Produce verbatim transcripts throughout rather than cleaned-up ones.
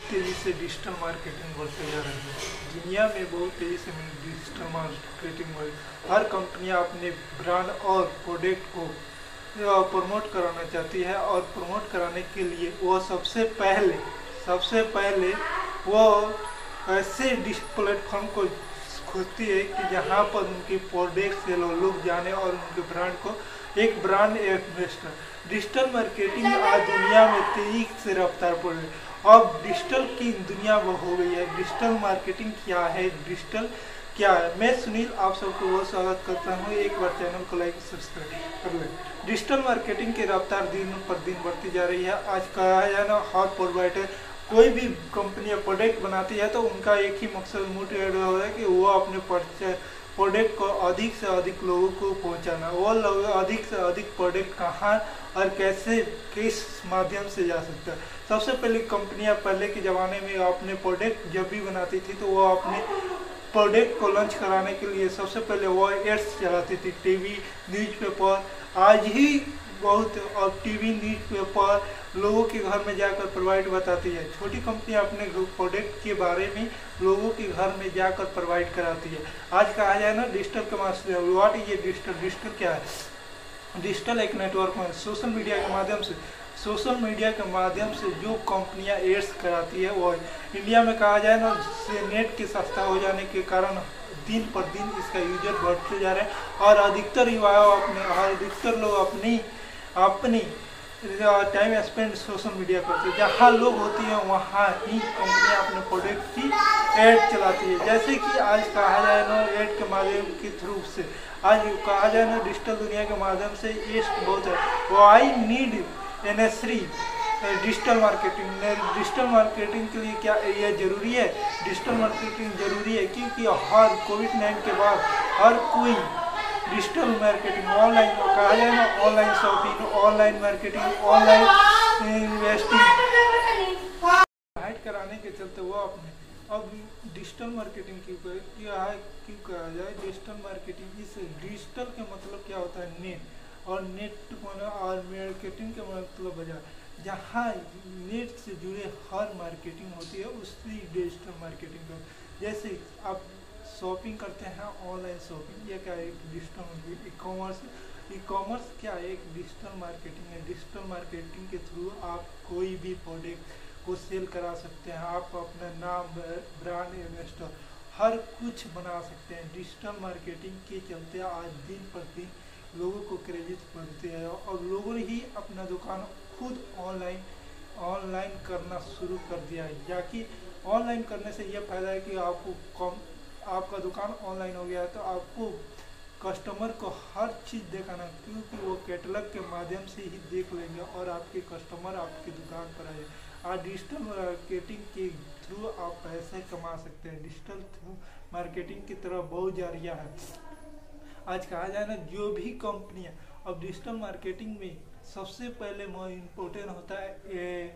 तेज़ी से digital marketing बढ़ते जा रही है। दुनिया में बहुत तेज़ी से डिजिटल मार्केटिंग बढ़ हर कंपनियां अपने ब्रांड और प्रोडक्ट को प्रमोट कराना चाहती है और प्रमोट कराने के लिए वो सबसे पहले सबसे पहले वो ऐसे प्लेटफॉर्म को खोजती है कि जहाँ पर उनके प्रोडक्ट से लोग जाने और उनके ब्रांड को एक ब्रांड एम्बेसडर। डिजिटल मार्केटिंग आज दुनिया में तेजी से रफ्तार पड़ रही है। अब डिजिटल की दुनिया हो गई है। डिजिटल मार्केटिंग क्या है, डिजिटल क्या है? मैं सुनील आप सबको बहुत स्वागत करता हूँ। एक बार चैनल को लाइक सब्सक्राइब कर लें। डिजिटल मार्केटिंग की रफ्तार दिन पर दिन बढ़ती जा रही है। आज कहा है ना हॉट प्रोवाइडर कोई भी कंपनियां प्रोडक्ट बनाती है तो उनका एक ही मकसद मोटिवेट हो है कि वो अपने प्रोडक्ट को अधिक से अधिक लोगों को पहुंचाना। वो लोग अधिक से अधिक प्रोडक्ट कहाँ और कैसे किस माध्यम से जा सकता है। सबसे पहले कंपनियां पहले के ज़माने में अपने प्रोडक्ट जब भी बनाती थी तो वो अपने प्रोडक्ट को लॉन्च कराने के लिए सबसे पहले वो एड्स चलाती थी, टीवी न्यूज़पेपर। आज ही बहुत और टीवी न्यूज़पेपर लोगों के घर में जाकर प्रोवाइड बताती है। छोटी कंपनियां अपने प्रोडक्ट के बारे में लोगों के घर में जाकर प्रोवाइड कराती है। आज कहा जाए ना डिजिटल के माध्यम व्हाट इज ये डिजिटल डिजिटल क्या है? डिजिटल एक नेटवर्क में सोशल मीडिया के माध्यम से सोशल मीडिया के माध्यम से जो कंपनियां एड्स कराती है वो इंडिया में कहा जाए ना नेट के सस्ता हो जाने के कारण दिन पर दिन इसका यूजर बढ़ते जा रहे हैं और अधिकतर युवा अपने अधिकतर लोग अपनी अपनी टाइम स्पेंड सोशल मीडिया करते हैं। जहाँ लोग होती हैं वहाँ ही कंपनियां अपने प्रोडक्ट की एड चलाती है। जैसे कि आज कहा जाए ना एड के माध्यम के थ्रू से आज कहा जाए ना डिजिटल दुनिया के माध्यम से ये बहुत है। Why need necessary digital marketing digital marketing के लिए क्या ये जरूरी है? डिजिटल मार्केटिंग जरूरी है क्योंकि हर कोविड नाइन्टीन के बाद हर कोई डिजिटल मार्केटिंग ऑनलाइन कहा जाए ना online shopping, online marketing, online investing हाइड कराने के चलते वो अपने अब डिजिटल मार्केटिंग क्यों क्या क्यों कहा जाए डिजिटल मार्केटिंग? इस डिजिटल का मतलब क्या होता है? नेट और नेट और मार्केटिंग का मतलब बाजार। जहाँ नेट से जुड़े हर मार्केटिंग होती है उसकी डिजिटल मार्केटिंग का। जैसे आप शॉपिंग करते हैं ऑनलाइन शॉपिंग, यह क्या है? एक digital e commerce e commerce क्या है? एक डिजिटल मार्केटिंग है। डिजिटल मार्केटिंग के थ्रू आप कोई भी प्रोडक्ट को सेल करा सकते हैं। आप अपना नाम ब्रांड इन्वेस्टर हर कुछ बना सकते हैं। डिजिटल मार्केटिंग के चलते आज दिन पर दिन लोगों को क्रेडिट बढ़ते हैं और लोगों ही अपना दुकान खुद ऑनलाइन ऑनलाइन करना शुरू कर दिया है। या कि ऑनलाइन करने से यह फायदा है कि आपको कम आपका दुकान ऑनलाइन हो गया है तो आपको कस्टमर को हर चीज़ दिखाना क्योंकि वो कैटलॉग के माध्यम से ही देख लेंगे और आपके कस्टमर आपकी दुकान पर आए। आज डिजिटल मार्केटिंग के थ्रू आप पैसे कमा सकते हैं। डिजिटल थ्रू मार्केटिंग की तरफ बहुत जारिया है। आज कहा जाए ना जो भी कंपनियां अब डिजिटल मार्केटिंग में सबसे पहले इम्पोर्टेंट होता है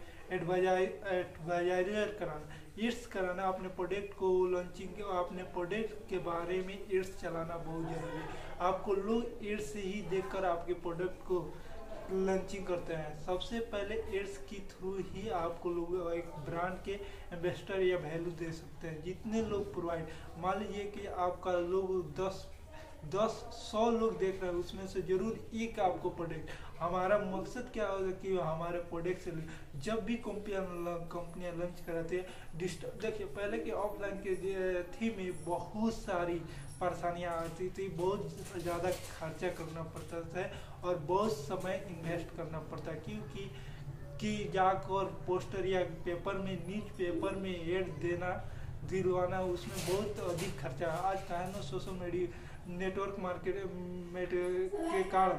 एडवर्टाइजर कराना, एड्स कराना। अपने प्रोडक्ट को लॉन्चिंग अपने प्रोडक्ट के बारे में एड्स चलाना बहुत ज़रूरी है। आपको लोग एड्स से ही देखकर आपके प्रोडक्ट को लॉन्चिंग करते हैं। सबसे पहले एड्स के थ्रू ही आपको लोग एक ब्रांड के एम्बेसडर या वैल्यू दे सकते हैं। जितने लोग प्रोवाइड मान लीजिए कि आपका लोग दस दस सौ लोग देख रहे हैं उसमें से जरूर एक आपको प्रोडक्ट। हमारा मकसद क्या होगा कि हमारे प्रोडक्ट से जब भी कंपनियां कंपनियां लॉन्च कराते हैं डिजिटल देखिए पहले के ऑफलाइन के थी में बहुत सारी परेशानियां आती थी, बहुत ज़्यादा खर्चा करना पड़ता था और बहुत समय इन्वेस्ट करना पड़ता क्योंकि कि जाकर पोस्टर या पेपर में न्यूज पेपर में एड देना दिलवाना उसमें बहुत अधिक खर्चा है। आज कहा ना सोशल मीडिया नेटवर्क मार्केट के कारण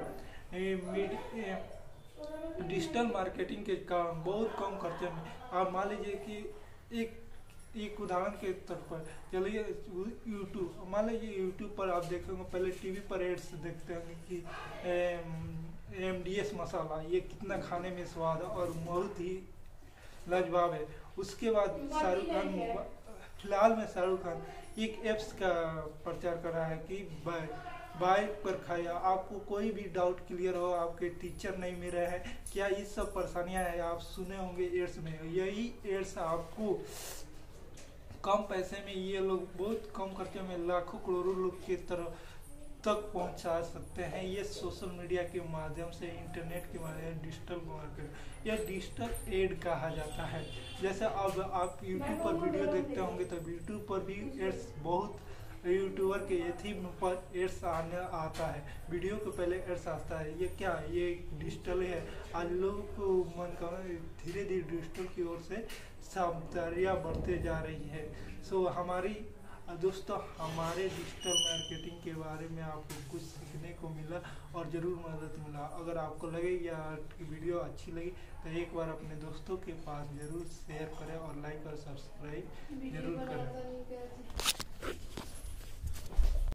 डिजिटल मार्केटिंग के कारण बहुत कम खर्चे में आप मान लीजिए कि एक एक उदाहरण के तौर पर चलिए यूट्यूब मान लीजिए यूट्यूब पर आप देखेंगे पहले टीवी पर एड्स देखते हैं कि एम डी एस मसाला ये कितना खाने में स्वाद और बहुत ही लाजवाब है। उसके बाद शाहरुख खान फिलहाल में शाहरुख खान एक एप्स का प्रचार कर रहा है कि बाइक पर खाया, आपको कोई भी डाउट क्लियर हो, आपके टीचर नहीं मिल रहे हैं, क्या ये सब परेशानियां हैं आप सुने होंगे एड्स में। यही एड्स आपको कम पैसे में ये लोग बहुत कम खर्चे में लाखों करोड़ों लोग की तरह तक पहुंचा सकते हैं। ये सोशल मीडिया के माध्यम से, इंटरनेट के माध्यम से, डिजिटल मार्केट, यह डिजिटल एड कहा जाता है। जैसे अब आप यूट्यूब पर वीडियो देखते होंगे तो यूट्यूब पर भी एड्स, बहुत यूट्यूबर के थीम पर एड्स आने आता है, वीडियो के पहले एड्स आता है। ये क्या है, ये डिजिटल है। आज लोगों को मन का धीरे धीरे डिजिटल की ओर से समझदारियाँ बढ़ते जा रही है। सो हमारी दोस्तों, हमारे डिजिटल मार्केटिंग के बारे में आपको कुछ सीखने को मिला और ज़रूर मदद मिला। अगर आपको लगे या वीडियो अच्छी लगी तो एक बार अपने दोस्तों के पास ज़रूर शेयर करें और लाइक और सब्सक्राइब जरूर करें।